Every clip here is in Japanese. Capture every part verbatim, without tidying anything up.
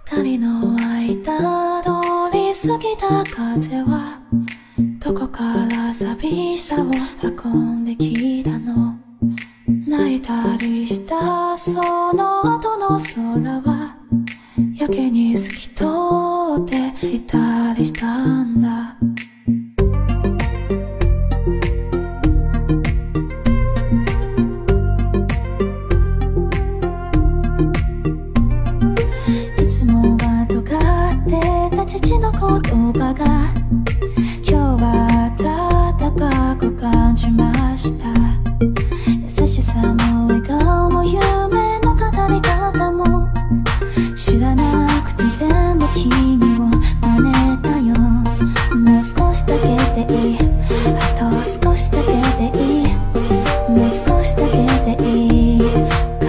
二人の間通り過ぎた風はどこから寂しさを運んできたの。泣いたりしたその後の空はやけに透き通っていたりしたんだ。いつもは尖ってた父の言葉が今日は温かく感じました。優しさも笑顔も夢の語り方も知らなくて全部君を真似たよ。もう少しだけでいい、あと少しだけでいい、もう少しだけでいいから、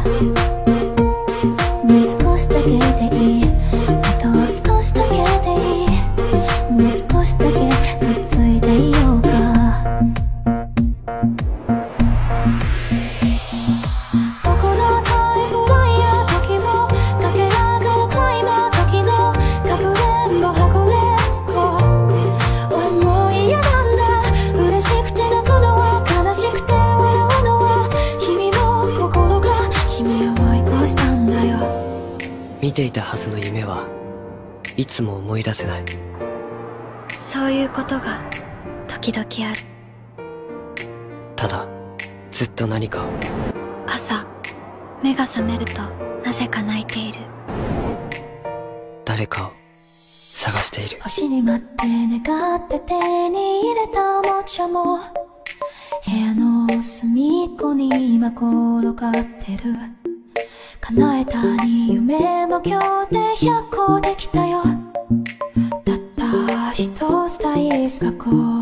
もう少しだけでいい、あと少しだけでいい、もう少しだけくっついていようか。 見ていたはずの夢はいつも思い出せない。 そういうことが時々ある。 ただずっと何かを。 朝目が覚めるとなぜか泣いている。 誰かを探している。 星に待って願って手に入れたおもちゃも部屋の隅っこに今転がってる。叶えたに夢も今日でひゃっこできたよ。たった一つ大好き学校